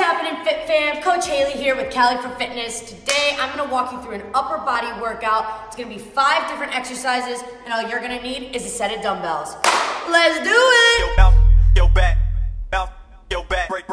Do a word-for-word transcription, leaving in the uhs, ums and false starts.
happening, Fit Fam? Coach Haley here with Cali for Fitness. Today I'm gonna walk you through an upper body workout. It's gonna be five different exercises, and all you're gonna need is a set of dumbbells. Let's do it! Yo, bounce, yo, back, bounce, yo, back, break.